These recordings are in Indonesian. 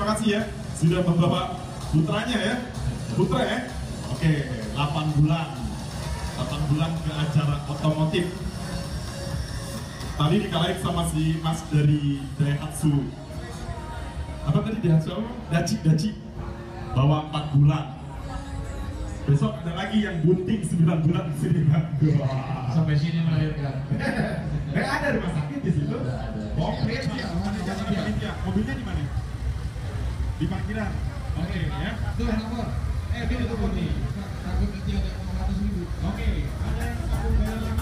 terima kasih ya sudah membawa putranya ya. Putra ya. Oke, 8 bulan. 8 bulan ke acara otomotif. Tadi dikalahin sama si Mas dari Daihatsu. Apa tadi Daihatsu? Daci. Bawa 4 bulan. Besok ada lagi yang bunting 9 bulan di sini kan. Sampai sini melahirkan. Ada rumah sakit di situ. Komplit ya. Mobilnya di mana? Di parkiran. Oke ya. Tuh nomor. Dia tunggu nih. Takut nanti ada 500.000. Oke. Ada yang satu bayar lagi.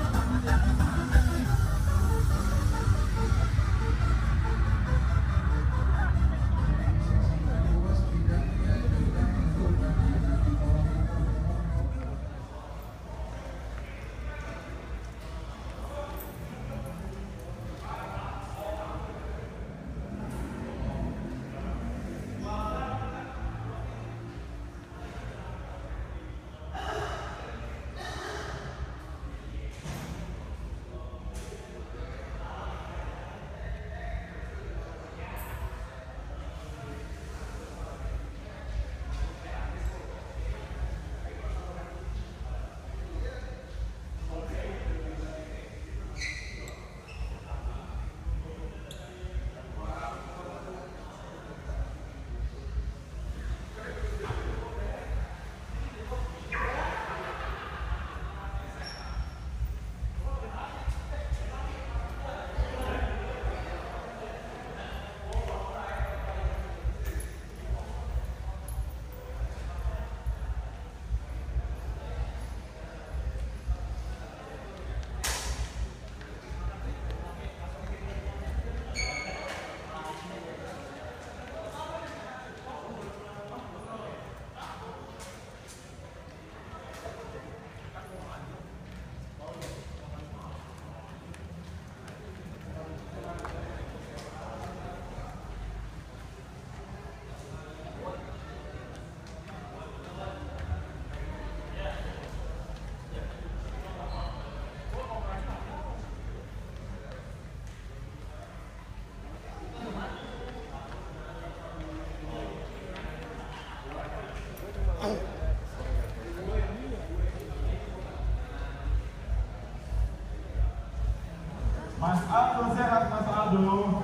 Mas Aldo sehat, Mas Aldo.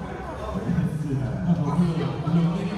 Belum ini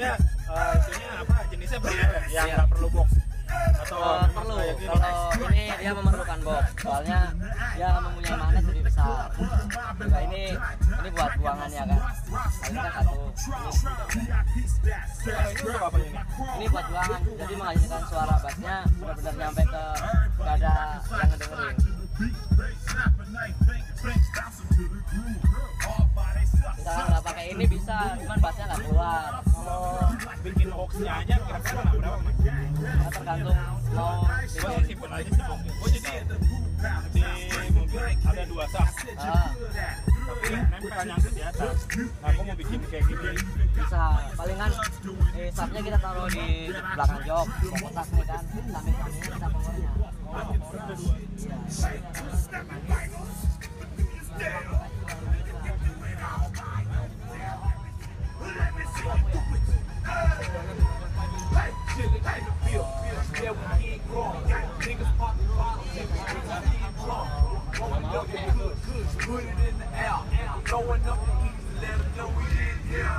maksudnya itunya apa jenisnya berbeda yang nggak perlu box atau perlu kalau ini dia memerlukan box soalnya dia mempunyai magnet lebih besar juga ini buat buangan ya kan ini kan satu ini buat buangan jadi menghasilkan suara bassnya benar-benar nyampe ke dada yang ngedengerin. Misalkan nggak pakai ini bisa cuman bassnya nggak keluar. Bikin boxnya aja kira-kira berapa mas? Nah, tergantung mau Oh simpen aja sih box. Oh jadi di mobil ada 2 sak. Tapi nempel nyangkut di atas. Nah, aku mau bikin kayak gini. bisa palingan sapnya kita taruh di belakang jok kotak nih kan samping-sampingnya kita pengornya. Put it in the air, throwing up the heat, let them know we in here.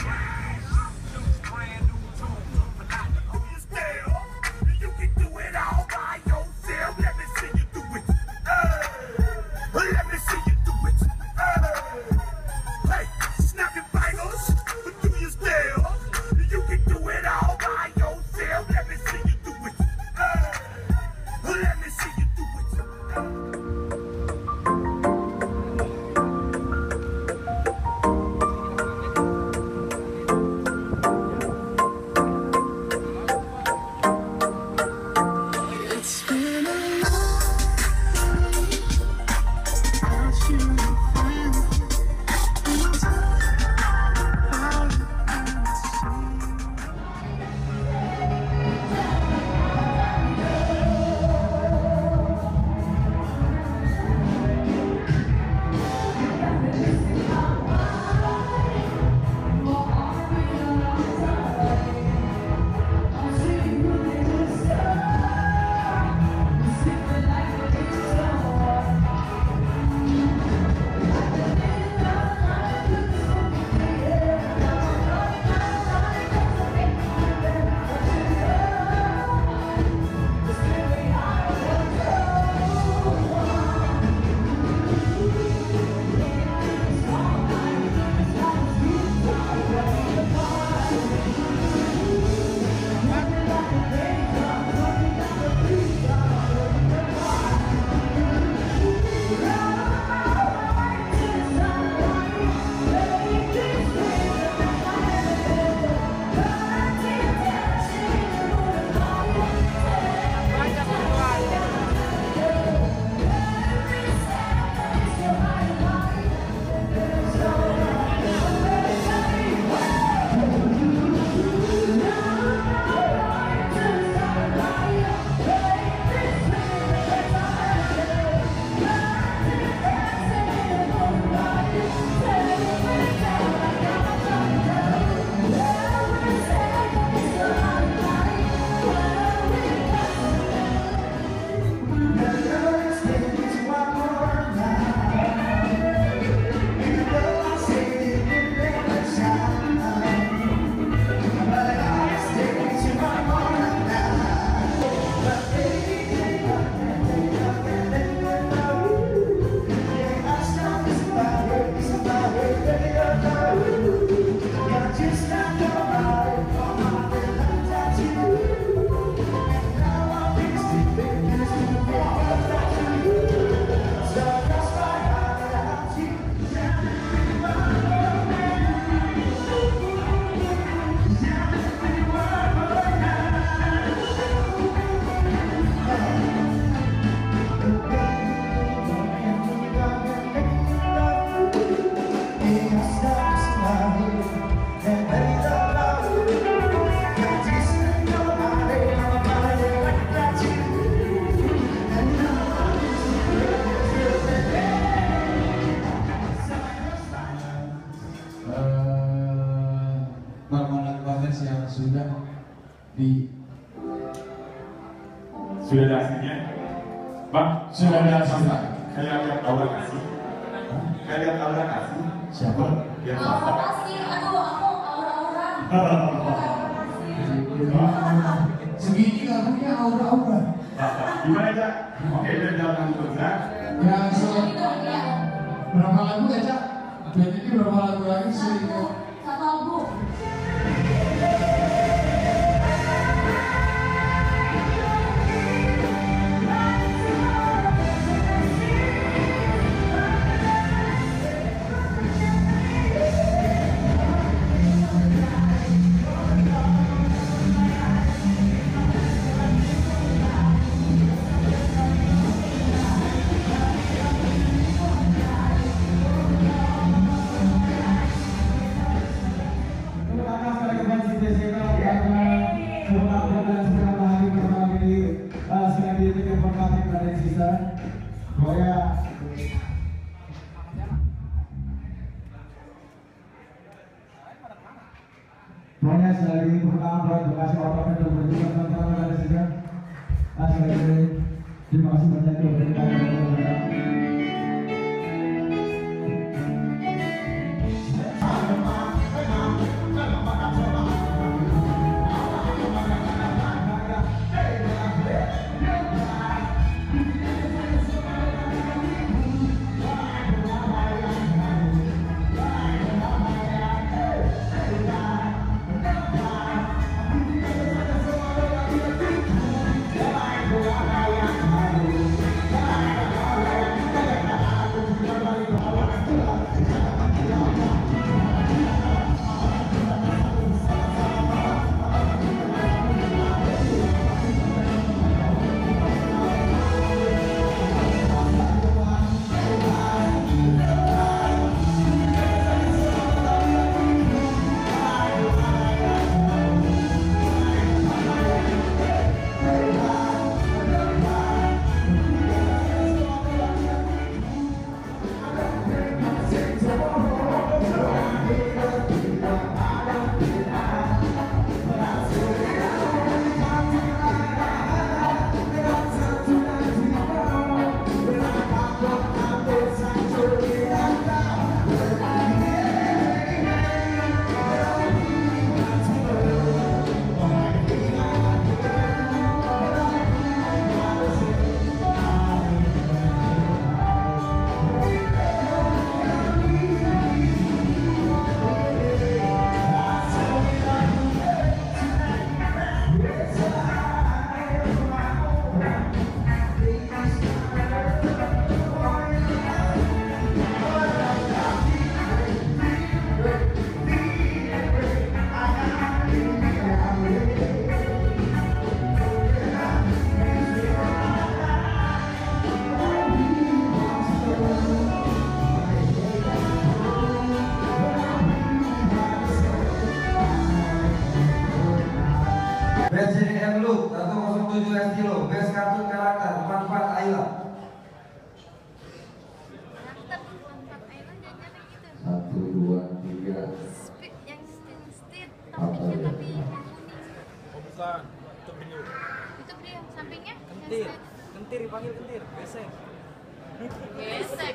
Brand new tune, but not who you still. You can do it all by yourself. Let me see you do it. Let me see you do it. Hey, snapping fingers, do you still? You can do it all by yourself. Let me see you do it. Let me see you do it. Sudah ada hasilnya, Bang. Sudah ada hasilnya. Kayak lihat Aura kasih. Kayak lihat Aura kasih. Siapa? Lihat Aura kasih. Aduh, aku Aura. Segini nggak punya aura-aura. Gimana Cak? Oke, udah jalan terus ya. Ya, berapa lagu ya Cak? Dan ini berapa lagu lagi sih? Satu album. Pokoknya sekali lagi pertama buat terima kasih orang yang berjuang teman-teman dari sini. Sekali lagi terima kasih banyak yang berikan. Best JDM Look 107 Estilo, Best Kartun Karakter 44 Ayla. 1, 2, 3. Yang stit topiknya tapi yang kuning. Oh bukan, itu beliau. Itu dia sampingnya. Kentir, kentir dipanggil kentir, besek. Besek.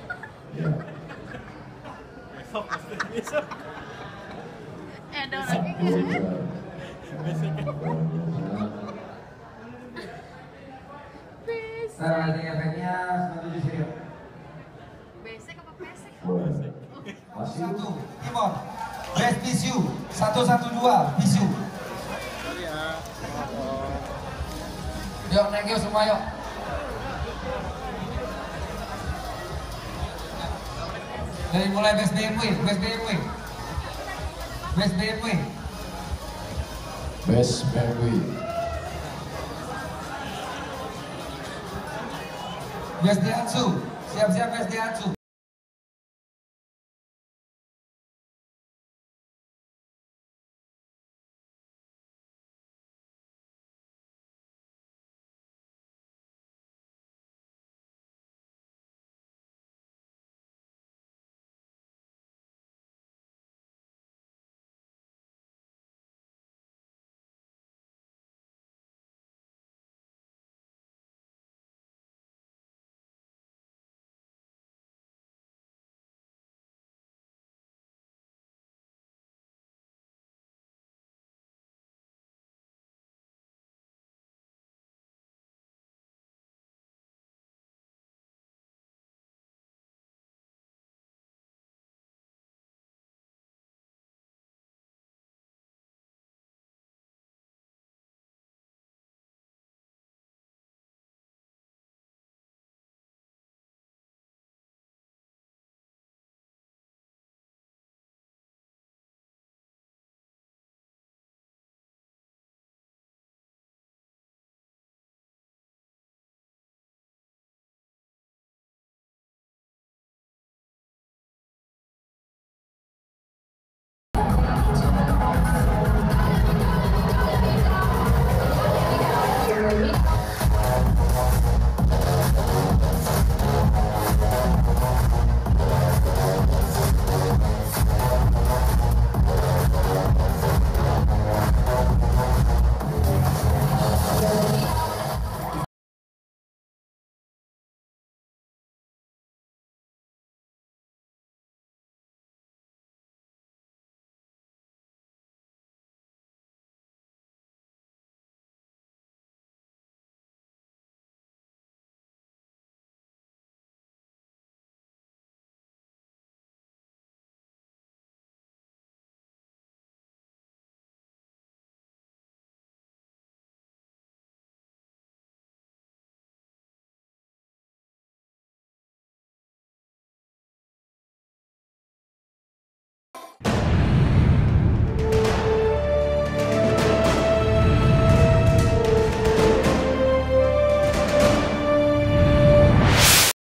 Besok, besok. Ada orangnya nggak? Besok. Lighting efeknya 97 serial. Besek apa pesek? Masih utuh. Timon. Best Visu 112 Visu. Yuk, thank you semua yuk. Dari mulai Best BMW, Best BMW. Best BMW. Best BMW. Best Daihatsu. Siap-siap Best Daihatsu.